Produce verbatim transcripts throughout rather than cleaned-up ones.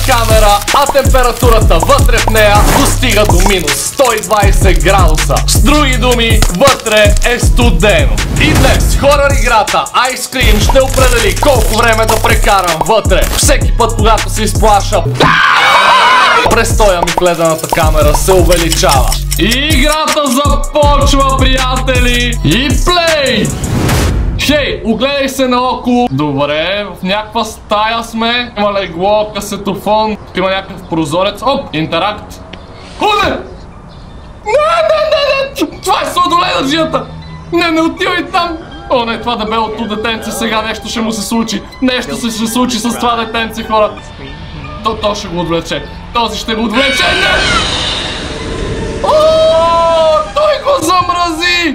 камера, а температурата вътре в нея достига до минус сто и двайсет градуса. С други думи, вътре е студено. И днес хорър играта Ice Cream ще определи колко време да прекарам вътре. Всеки път, когато се изплаша, престоя ми в ледената камера се увеличава. И играта започва, приятели! И плей! Хей, огледай се наоколо. Добре, в някаква стая сме. Има легло, касетофон. Има някакъв прозорец. Оп, интеракт. Худе! Не, не, не, не! Това е сладоледаджията! Не, не отивай там! О, не, това дебелото детенце, сега нещо ще му се случи. Нещо се ще случи с това детенце, хора. То, то ще го отвлече. Този ще го отвлече. Не! О, той го замрази!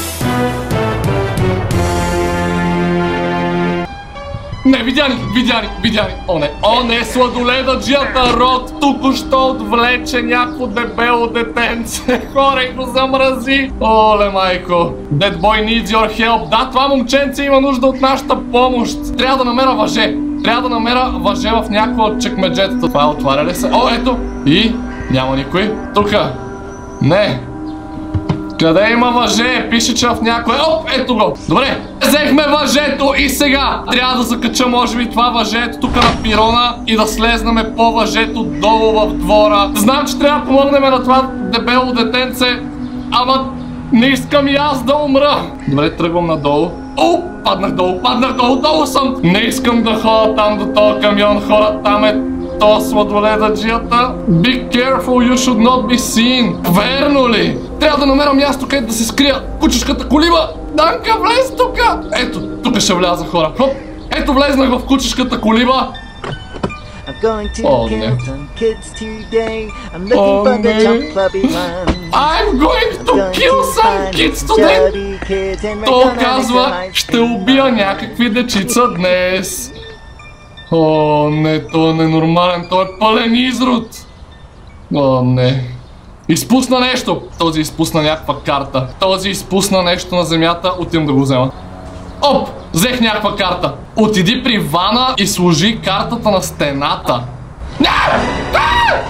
Не, видяни, видяни, видяни. О, не, о, не, сладоледаджията Род току-що отвлече някакво дебело детенце. Хора, и го замрази. Оле, майко. That boy needs your help. Да, това момченце има нужда от нашата помощ. Трябва да намеря въже. Трябва да намеря въже в някаква от чекмеджетата. Това отваря ли се? О, ето. И няма никой. Тука. Не. Къде има въже? Пише, че в някой... Оп, ето го. Добре. Взехме въжето и сега трябва да закача, може би, това въжето тук на пирона и да слезнаме по въжето долу в двора. Знам, че трябва да помогнем на това дебело детенце, ама не искам и аз да умра. Добре, тръгвам надолу. О, паднах долу, паднах долу, долу съм. Не искам да ходя там до този камион, хора, там е то сладоледаджията. Be careful, you should not be seen. Верно ли? Трябва да намеря място, където да се скрия кучешката колиба. Данка, влез тука. Ето, тук ще вляза, хора. Хоп, ето влезнах в кучешката колиба. О, не. О, не. I'm going to kill some kids today. То казва, ще убия някакви дечица днес. О, не, той е ненормален, той е пълен изрод. О, не. Изпусна нещо. Този изпусна някаква карта. Този изпусна нещо на земята. Отивам да го взема. Оп! Взех някаква карта. Отиди при вана и сложи картата на стената. Не! Не!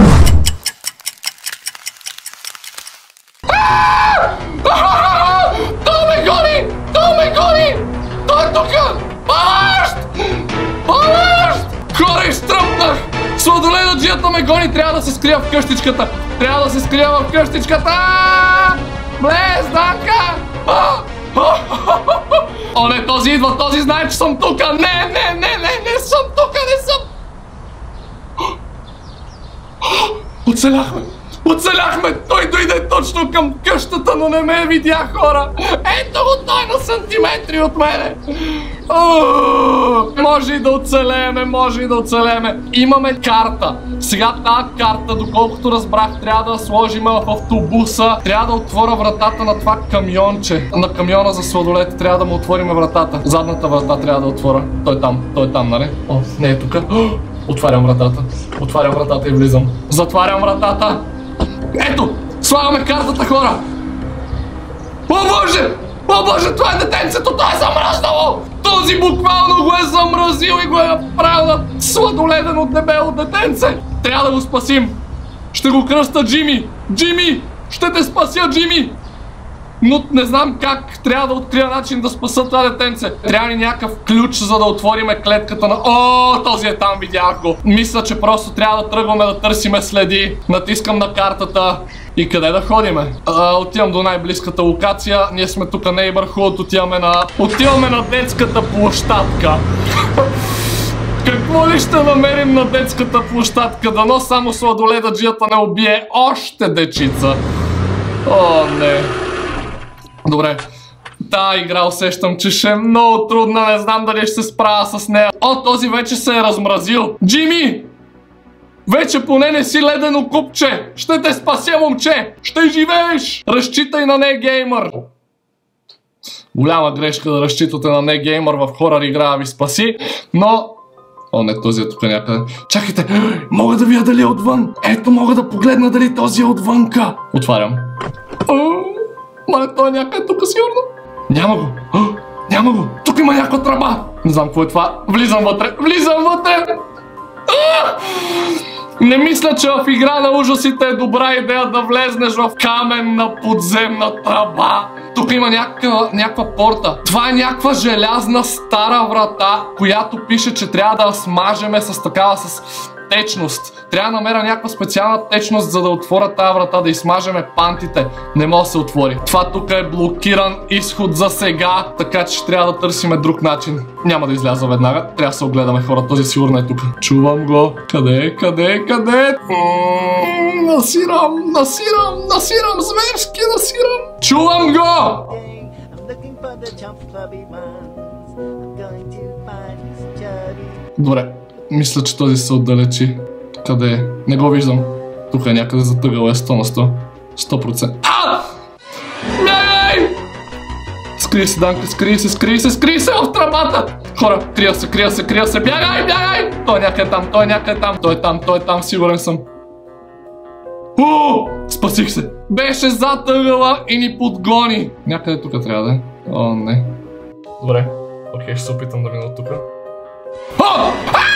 Той ме гони! Той ме гони! Той е тука! Помощ! Помощ! Хора, изтръпнах! Сладоледаджията ме гони! Трябва да се скрия в къщичката! Трябва да се скрия в къщичката! Влез, Данка! О, не, този идва! Този знае, че съм тука! Не, не, не, не, не съм тука! Не съм! Оцеляхме! Оцеляхме! Той дойде точно към къщата, но не ме видя, хора! Ето го той на сантиметри от мене! Може и да оцелеме, може и да оцелеме. Имаме карта. Сега тази карта, доколкото разбрах, трябва да я сложим в автобуса. Трябва да отворя вратата на това камионче. На камиона за сладолет трябва да му отворим вратата. Задната врата трябва да отворя. Той е там, той е там, нали? О, не е тук. Отварям вратата. Отварям вратата и влизам. Затварям вратата. Ето! Слагаме картата, хора! О, Боже! О, Боже, това е детенцето! Това е замръзнало! Този буквално го е замразил и го е направил на сладоледено дебело детенце! Трябва да го спасим! Ще го кръста Джими! Джими! Ще те спася, Джими! Но не знам как. Трябва да открия начин да спаса това детенце. Трябва ли някакъв ключ, за да отвориме клетката на... О, този е там, видях го. Мисля, че просто трябва да тръгваме да търсиме следи. Натискам на картата. И къде да ходиме? А, отивам до най-близката локация. Ние сме тук Neighborhood. Отиваме на... Отиваме на детската площадка. Какво ли ще намерим на детската площадка? Дано само сладоледаджията не убие още дечица. О, не. Добре. Та игра усещам, че ще е много трудна. Не знам дали ще се справя с нея. О, този вече се е размразил. Джими! Вече поне не си ледено купче. Ще те спася, момче. Ще живееш. Разчитай на негеймър. Голяма грешка да разчитате на негеймър в хорър игра да ви спаси. Но... О, не, този е тук някъде. Чакайте, мога да видя дали е отвън. Ето, мога да погледна дали този е отвънка. Отварям. Мале, той е някъде тук сигурно. Няма го. О, няма го. Тук има някаква тръба. Не знам какво е това. Влизам вътре. Влизам вътре. Не мисля, че в игра на ужасите е добра идея да влезнеш в каменна подземна тръба. Тук има някаква, някаква порта. Това е някаква желязна стара врата, която пише, че трябва да я смажеме с такава с течност. Трябва да намеря някаква специална течност, за да отворя тази врата, да измажеме пантите. Не може да се отвори. Това тук е блокиран изход за сега, така че ще трябва да търсиме друг начин. Няма да изляза веднага. Трябва да се огледаме, хора. Този сигурно е тук. Чувам го. Къде е? Къде е? Къде е? Насирам, насирам, насирам, зверски насирам. Чувам го! Добре. Мисля, че този се отдалечи. Къде е? Не го виждам. Тук е някъде затъгъл е сто на сто. сто процента. А! Бягай! Скрие се, Данка, скрие се, скрие се, скрие се в тръбата! Хора, крия се, крия се, крия се, бягай, бягай! Той е някъде там, той е някъде там, той е там, той е там, сигурен съм. Уу! Спасих се! Беше затъгъла и ни подгони! Някъде тук трябва да е. О, не. Добре. Окей, ще се опитам да мина от тук. О!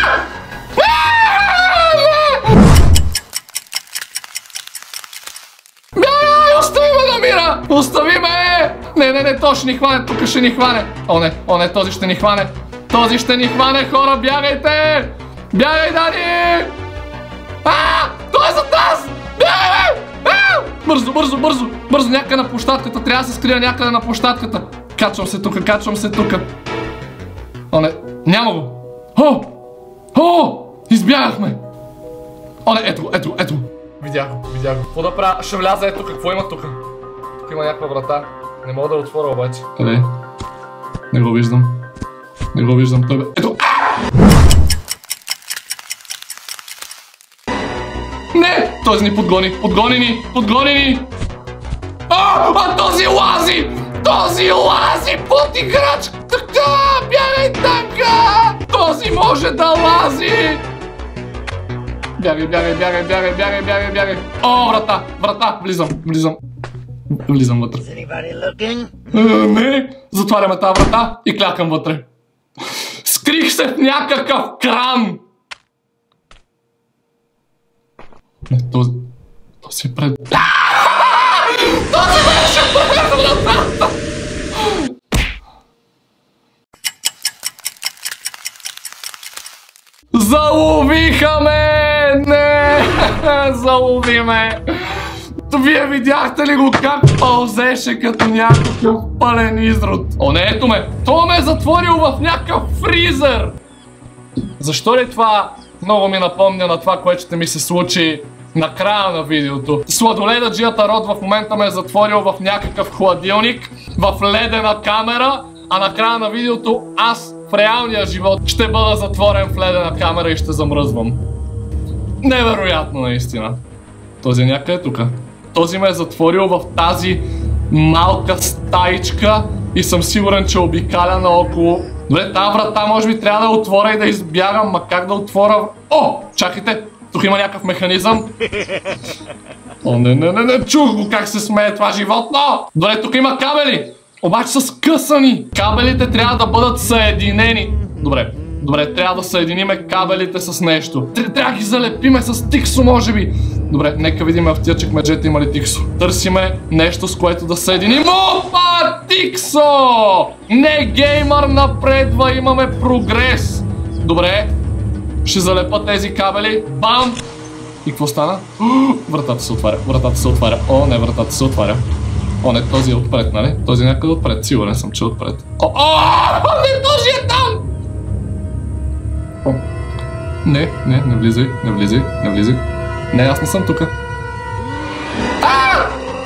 Бягай! Остави ме, Намира! Остави ме! Не, не, не, то ще ни хване, тук ще ни хване. О, не, о, не, този ще ни хване. Този ще ни хване, хора, бягайте! Бягай, Дани! А! Той е зад нас! Бягай! А! Бързо, бързо, бързо! Бързо, някъде на площадката. Трябва да се скрия някъде на площадката. Качвам се тук, качвам се тук. О, не, няма го. О! О! Избягахме! О, не, ето го, ето го, ето го. Видях го, видях го. Какво да правя? Ще вляза ето, какво има тук? Тук има някаква врата. Не мога да отворя обаче. Къде е? Не го виждам. Не го виждам, той бе. Ето! Не! Този ни подгони, подгони ни, подгони ни! А! А този лази! Този лази под играчка! Така! Бягай, така! Този може да лази! Бягай, бягай, бягай, бягай, бягай, бягай, бягай! О, врата! Врата! Влизам, влизам. Влизам вътре. Не! Затваряме тази врата и клякам вътре. Скрих се в някакъв кран! Не, този... Този е пред... Този беше пред вратата! Заловиха ме! Не! Залови ме! Вие видяхте ли го как пълзеше като някакъв пълен изрод? О, не, ето ме! То ме е затворил в някакъв фризер! Защо ли това много ми напомня на това, което ще ми се случи на края на видеото? Сладоледаджията Род в момента ме е затворил в някакъв хладилник, в ледена камера, а на края на видеото аз в реалния живот ще бъда затворен в ледена камера и ще замръзвам. Невероятно наистина. Този някъде е тук. Този ме е затворил в тази малка стаичка и съм сигурен, че обикаля наоколо. Добре, тази врата може би трябва да отворя и да избягам, ма как да отворя... О! Чакайте! Тук има някакъв механизъм. О, не, не, не, не, чух го как се смее това животно! Добре, тук има кабели! Обаче са скъсани! Кабелите трябва да бъдат съединени. Добре, добре, трябва да съединиме кабелите с нещо. Трябва да ги залепиме с тиксо, може би. Добре, нека видим в тия чекмеджета има ли тиксо. Търсиме нещо, с което да съединим. Опа, тиксо! Не геймър напредва, имаме прогрес. Добре, ще залепа тези кабели. Бам! И какво стана? Вратата се отваря, вратата се отваря. О, не, вратата се отваря. О, не, този е отпред, нали? Този е някъде отпред, сигурен съм, че е отпред. О, о, не, този е там! О, не, не, не влизай, не влизай, не влизай. Не, аз не съм тука. А!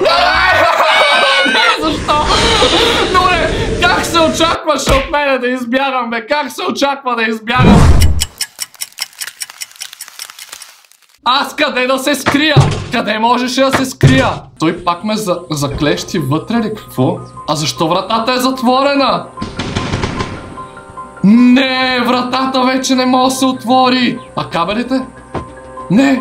Не, защо? Добре, как се очакваше от мене да избягам, бе? Как се очаква да избягам? Аз къде да се скрия? Къде можеше да се скрия? Той пак ме за... заклещи вътре ли? Какво? А защо вратата е затворена? Не, вратата вече не може да се отвори. А кабелите? Не.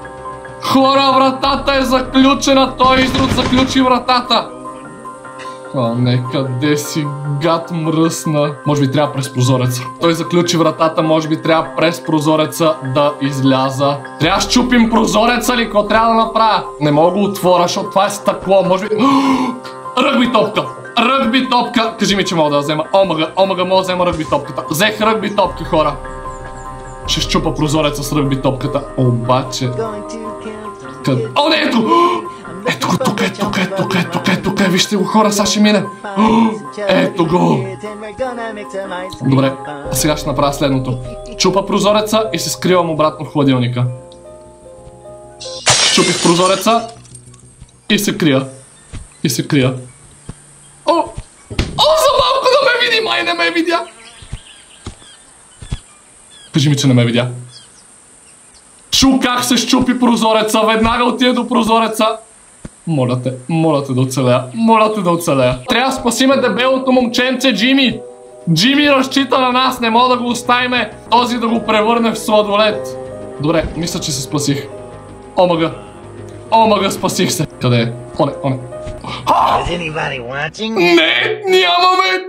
Хора, вратата е заключена. Той изрод заключи вратата. О, не, къде си, гад мръсна. Може би трябва през прозореца. Той заключи вратата, може би трябва през прозореца да изляза. Трябва да щупим прозореца ли? Какво трябва да направя? Не мога да го отворя, защото това е стъкло. Може би... Ръгби топка! Ръгби топка! Кажи ми, че мога да взема. Омага, омага, мога да взема ръгби топката. Взех ръгби топка, хора. Ще щупа прозореца с ръгби топката. Обаче... Къде? О, не, ето! Ето го, тук е, тук е, тук е, тук е, тук е, вижте го, хора, сега ще мине. Ето го. Добре, а сега ще направя следното. Чупа прозореца и се скривам обратно в хладилника. Чупих прозореца и се крия. И се крия. О! О, за малко да ме види, май не ме видя. Кажи ми, че не ме видя. Чу как се щупи прозореца, веднага отиде до прозореца. Моля те, моля те да оцелея, моля те да оцелея. Трябва да спасиме дебелото момченце Джими. Джими разчита на нас, не мога да го оставиме този да го превърне в сладолед. Добре, мисля, че се спасих. Омага, омага, спасих се. Къде е? Оне, оне. Не, нямаме.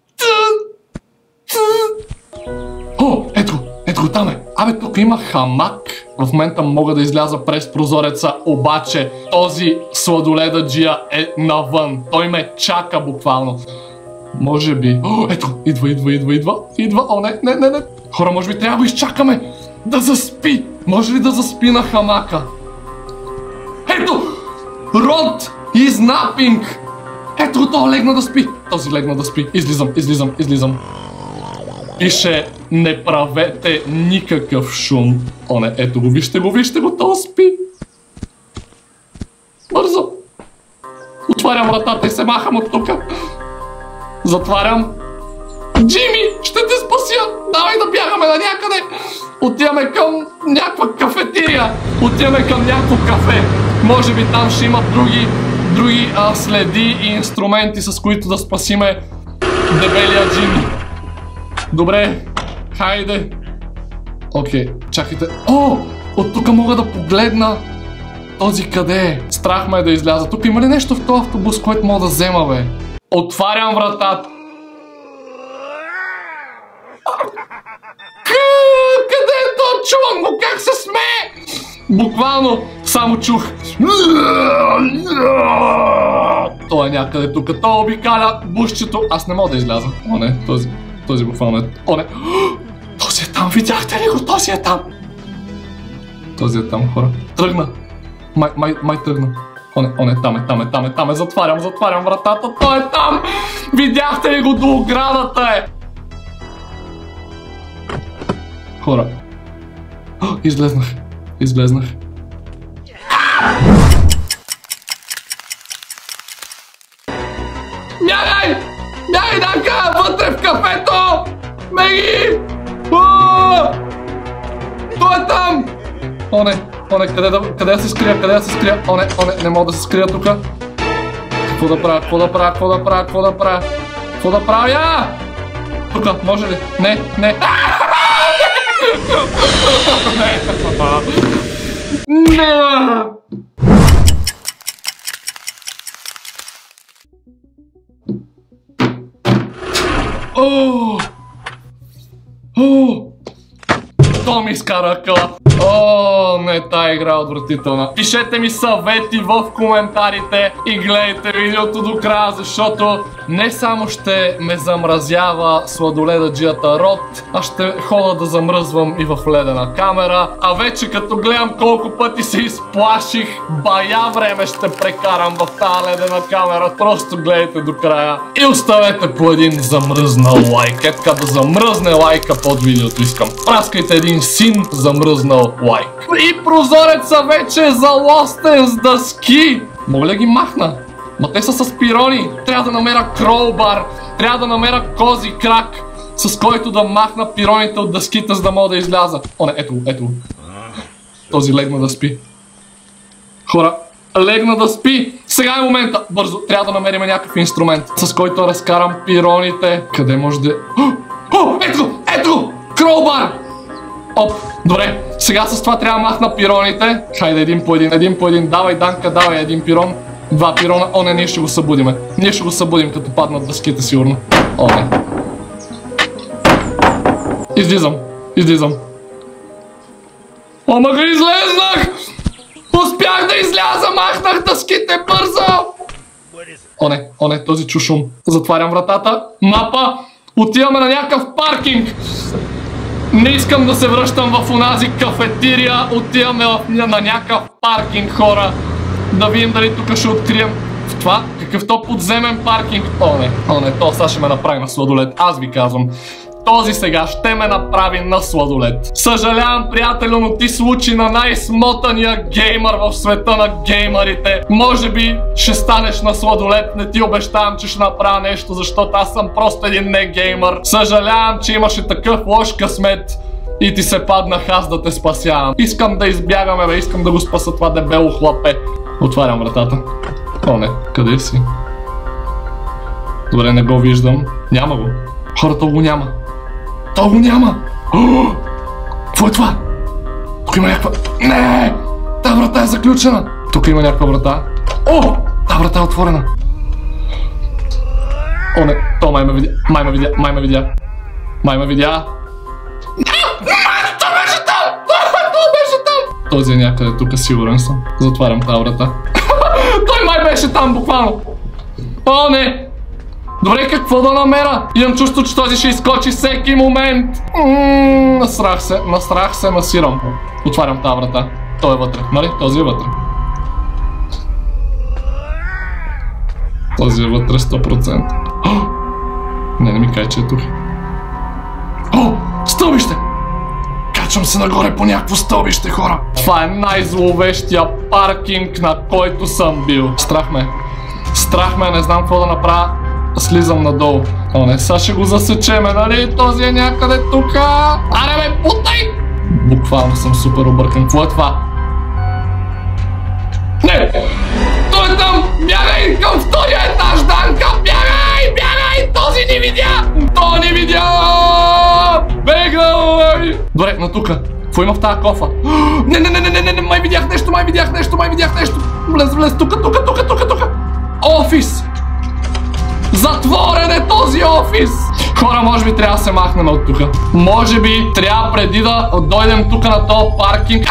О, ето го. Ето го, там е. Абе, тук има хамак. В момента мога да изляза през прозореца, обаче този сладоледаджия е навън. Той ме чака буквално. Може би... О, ето, идва, идва, идва, идва. Идва, о, не, не, не, не. Хора, може би трябва да го изчакаме. Да заспи. Може ли да заспи на хамака? Ето! Род is napping. Ето го, това легна да спи. Този легна да спи. Излизам, излизам, излизам. Пише, не правете никакъв шум. О, не, ето го, вижте го, вижте го, то спи. Бързо. Отварям вратата и се махам от тука. Затварям. Джими, ще те спася. Давай да бягаме на някъде. Отиваме към някаква кафетирия. Отиваме към някакво кафе. Може би там ще има други, други а, следи и инструменти, с които да спасиме дебелия Джими. Добре, хайде. Окей, чакайте. О, от тук мога да погледна този къде е. Страх ме е да изляза. Тук има ли нещо в този автобус, което мога да взема, бе? Отварям вратата. Къде е то? Чувам го как се смее! Буквално само чух. Той е някъде тук. Той обикаля бушчето. Аз не мога да изляза. О, не, този... Този буквално е... О, не! Този е там! Видяхте ли го? Този е там! Този е там, хора. Тръгна! Май, май, май тръгна. О, не, о, не, там е, там е, там е, там е. Затварям, затварям вратата. Той е там! Видяхте ли го? До оградата е! Хора. О, излезнах. Излезнах. Бягай! Бягай, Данка! Вътре в кафето! Меги! Той е там! О, не! О, не! Къде да, къде да се скрия? Къде да се скрия? О, не! О, не! Не мога да се скрия тук. Какво да правя? Какво да правя? Какво да правя? Какво да правя? Какво да правя? Тук, може ли? Не! Не! Не! О! О! То ми изкара акъла. О, не, тая игра е отвратителна. Пишете ми съвети в коментарите и гледайте видеото до края, защото не само ще ме замразява сладоледаджията Род, а ще хода да замръзвам и в ледена камера. А вече като гледам колко пъти се изплаших, бая време ще прекарам в тази ледена камера. Просто гледайте до края и оставете по един замръзнал лайк. Е така да замръзне лайка под видеото искам. Праскайте един син замръзнал лайк. И прозореца вече е залостен с дъски. Мога ли ги махна? Ма те са с пирони. Трябва да намеря кролбар. Трябва да намеря кози крак, с който да махна пироните от дъските, за да мога да изляза. О, не, ето го, ето го. Този легна да спи. Хора, легна да спи. Сега е момента. Бързо, трябва да намерим някакъв инструмент, с който да разкарам пироните. Къде може да... О, ето го, ето го! Кролбар! Оп, добре. Сега с това трябва да махна пироните. Хайде един по един, един по един. Давай, Данка, давай един пирон. Два пирона. О, не, ние ще го събудиме. Ние ще го събудим, като паднат дъските, сигурно. О, не. Излизам. Излизам. Ама го излезнах! Успях да изляза! Махнах дъските бързо! О, не. О, не. Този чу шум. Затварям вратата. Мапа. Отиваме на някакъв паркинг. Не искам да се връщам в онази кафетирия. Отиваме в, на някакъв паркинг, хора. Да видим дали тук ще открием. В това? Какъв то подземен паркинг? О, не. О, не. То сега ще ме направи на сладолет. Аз ви казвам. Този сега ще ме направи на сладолет. Съжалявам, приятелю, но ти случи на най-смотания геймър в света на геймърите. Може би ще станеш на сладолет. Не ти обещавам, че ще направя нещо, защото аз съм просто един не геймър. Съжалявам, че имаше такъв лош късмет и ти се паднах аз да те спасявам. Искам да избягаме, бе. Искам да го спаса това дебело хлапе. Отварям вратата. О, не. Къде си? Добре, не го виждам. Няма го. Хората го няма. То го няма! Какво е това? Тук има някаква... Не! Та врата е заключена! Тук има някаква врата. О! Та врата е отворена! О, не! То май ме видя! Май ме видя! Май ме видя! Май ме видя! То беше там! То беше там! Този е някъде тук, сигурен съм. Затварям тази врата. Той май беше там, буквално! О, не! Добре, какво да намеря? Имам чувство, че този ще изкочи всеки момент. Ммм, насрах се, насрах се, насирам. Отварям тази врата. Той е вътре, нали? Този е вътре. Този е вътре сто процента. Не, не ми кай, че е тук. О, стълбище! Качвам се нагоре по някакво стълбище, хора. Това е най-зловещия паркинг, на който съм бил. Страх ме. Страх ме, не знам какво да направя. Слизам надолу. О, не, сега ще го засечеме, нали? Този е някъде тука. Аре, бе, путай! Буквално съм супер объркан. Какво е това? Не! Той е там! Бягай към втория етаж, Данка! Бягай! Бягай! Този ни видя! Той ни видя! Бегай! Добре, на тука. Какво има в тази кофа? Не, не, не, не, не, не, май видях нещо, май видях нещо, май видях нещо. Влез, влез, тука, тука, тука, тука, тука. Офис! Затворен е този офис! Хора, може би трябва да се махнем от тука. Може би трябва преди да дойдем тук на този паркинг.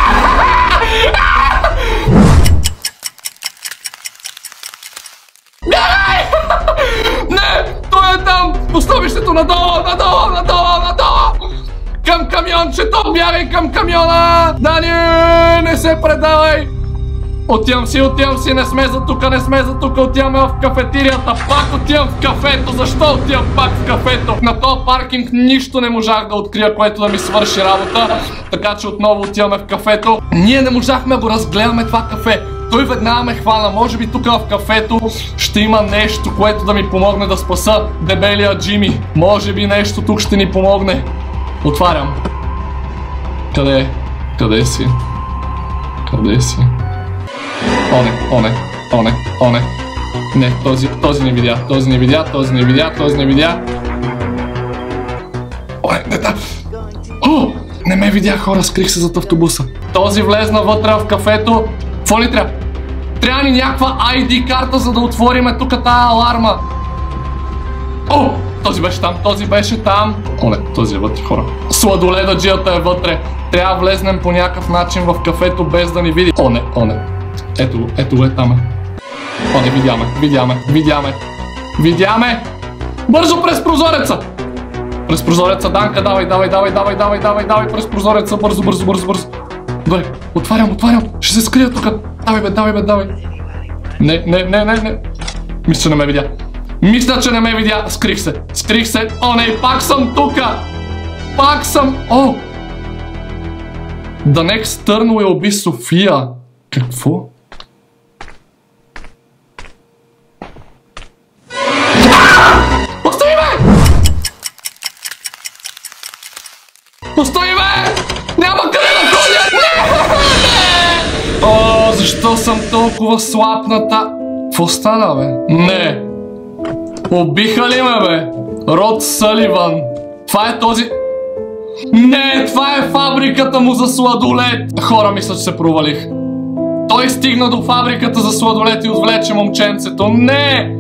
Бягай! Не! Той е там! По стълбището надолу, надолу, надолу, надолу! Към камиончето! Бягай към камиона! Дани! Не се предавай! Отивам си, отивам си, не сме за тука, не сме за тука, отиваме в кафетирията, пак отивам в кафето. Защо отивам пак в кафето? На този паркинг нищо не можах да открия, което да ми свърши работа, така че отново отиваме в кафето. Ние не можахме да го разгледаме това кафе. Той веднага ме хвана, може би тук в кафето ще има нещо, което да ми помогне да спаса дебелия Джими. Може би нещо тук ще ни помогне. Отварям. Къде е? Къде си? Къде си? О, не, о, не, о, не, о, не. Не, този, този не видя, този не видя, този не видя, този не видя. О, не, не, да. О, не ме видя, хора, скрих се зад автобуса. Този влезна вътре в кафето. Какво ли трябва? Трябва ни някаква ай ди карта, за да отвориме тук тази аларма. О, този беше там, този беше там. О, не, този е вътре, хора. Сладоледаджията е вътре. Трябва да влезнем по някакъв начин в кафето, без да ни види. О, не, о, не. Ето го, ето го е там. О, не, видяме, видяме, видяме. Видяме! Бързо през прозореца! През прозореца, Данка, давай, давай, давай, давай, давай, давай, давай, през прозореца, бързо, бързо, бързо, бързо. Добре, отварям, отварям, ще се скрия тук. Давай, бе, давай, бе, давай. Не, не, не, не, не. Мисля, че не ме видя. Мисля, че не ме видя. Скрих се, скрих се. О, не, пак съм тука. Пак съм. О! The next turn will be София. Какво? Остави ме! Остави ме! Няма къде да ходя! Не! О, защо съм толкова слабната? Какво стана, бе? Не! Убиха ли ме, бе? Род Съливан. Това е този... Не, това е фабриката му за сладолед. Хора, мисля, че се провалих. Той стигна до фабриката за сладолет и отвлече момченцето. Не!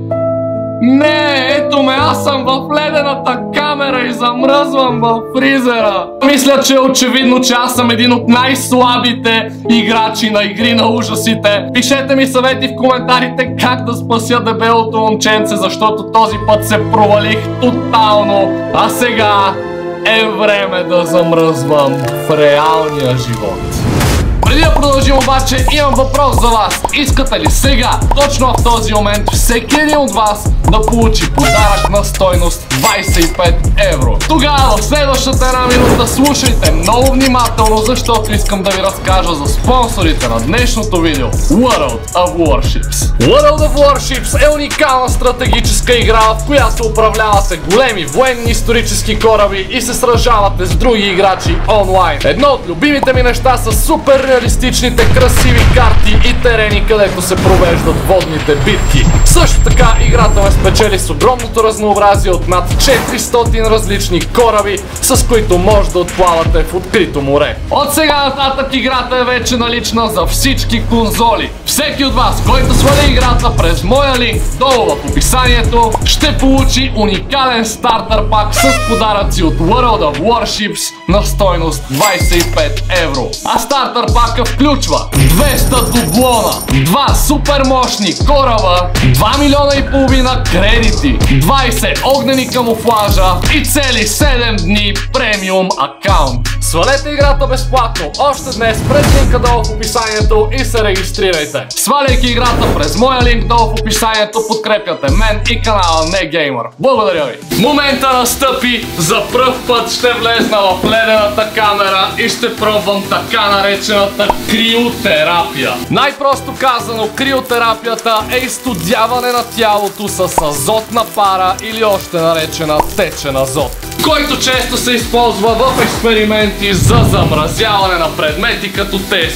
Не, ето ме, аз съм в ледената камера и замръзвам в фризера. Мисля, че е очевидно, че аз съм един от най-слабите играчи на игри на ужасите. Пишете ми съвети в коментарите как да спася дебелото момченце, защото този път се провалих тотално. А сега е време да замръзвам в реалния живот. Преди да продължим обаче, имам въпрос за вас. Искате ли сега, точно в този момент, всеки един от вас да получи подарък на стойност двайсет и пет евро? Тогава в следващата една минута слушайте много внимателно, защото искам да ви разкажа за спонсорите на днешното видео. World of Warships. World of Warships е уникална стратегическа игра, в която управлявате големи военни исторически кораби и се сражавате с други играчи онлайн. Едно от любимите ми неща са супер реалистичните красиви карти и терени, където се провеждат водните битки. Също така играта ме спечели с огромното разнообразие от над четиристотин различни кораби, с които може да отплавате в открито море. От сега нататък играта е вече налична за всички конзоли. Всеки от вас, който свали играта през моя линк долу в описанието, ще получи уникален стартер пак с подаръци от World of Warships на стойност двайсет и пет евро. А стартер пака включва двеста дублона, два супер мощни кораба, два милиона и половина кредити, двайсет огнени камуфлажа и цели седем дни премиум акаунт. Свалете играта безплатно още днес през линка долу в описанието и се регистрирайте. Сваляйки играта през моя линк долу в описанието, подкрепяте мен и канала NeGamer. Благодаря ви! Момента настъпи! За пръв път ще влезна в ледената камера и ще пробвам така наречената криотерапия. Най-просто казано, криотерапията е изстудяване на тялото с азотна пара или още наречена течен азот, който често се използва в експерименти за замразяване на предмети като тези.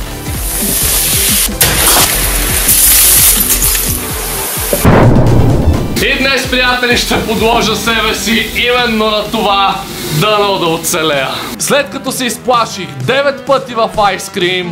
И днес, приятели, ще подложа себе си именно на това, дано да оцелея. След като се изплаших девет пъти в Ice Cream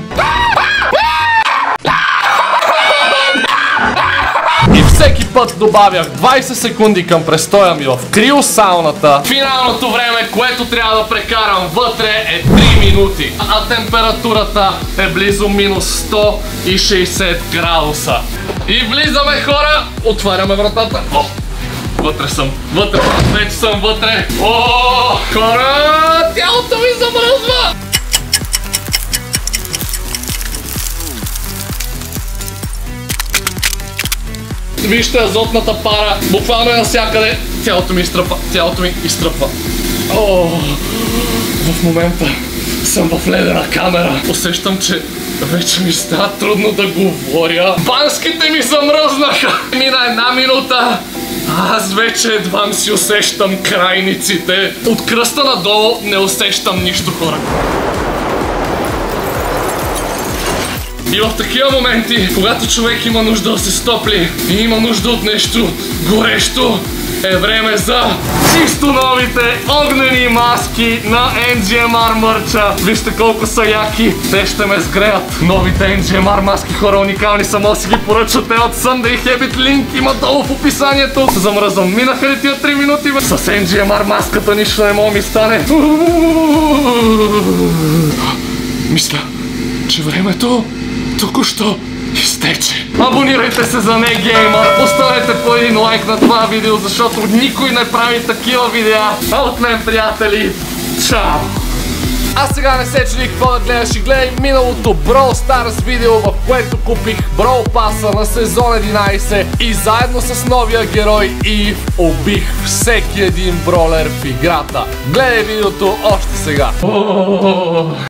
и всеки път добавях двайсет секунди към престоя ми в криосауната, финалното време, което трябва да прекарам вътре, е три минути. А температурата е близо минус сто и шейсет градуса. И влизаме, хора! Отваряме вратата. О, вътре съм. Вътре. Вече съм вътре. О, хора! Тялото ми замръзва! Вижте азотната пара. Буквално е навсякъде. Тялото ми изтръпва. Тялото ми изтръпва. О, в момента съм в ледена камера. Усещам, че вече ми става трудно да говоря. Банските ми замръзнаха. Мина една минута. Аз вече едва си усещам крайниците. От кръста надолу не усещам нищо, хора. И в такива моменти, когато човек има нужда да се стопли и има нужда от нещо горещо, е време за чисто новите огнени маски на Ен Джи Ем Ар мърча. Вижте колко са яки. Те ще ме сгреят. Новите Ен Джи Ем Ар маски, хора, уникални са. Може да си ги поръчате от Sunday Habit. Линк има долу в описанието. Замръзвам. Минаха ли тия три минути, бе? С Ен Джи Ем Ар маската нищо не мога ми стане. Мисля, че времето току-що изтече. Абонирайте се за NeGamer, поставете по един лайк на това видео, защото никой не прави такива видеа. А от мен, приятели, чао! А сега не се чуди какво да гледаш и гледай миналото Brawl Stars видео, в което купих Brawl Pass на сезон единайсет и заедно с новия герой Ив убих всеки един бролер в играта. Гледай видеото още сега!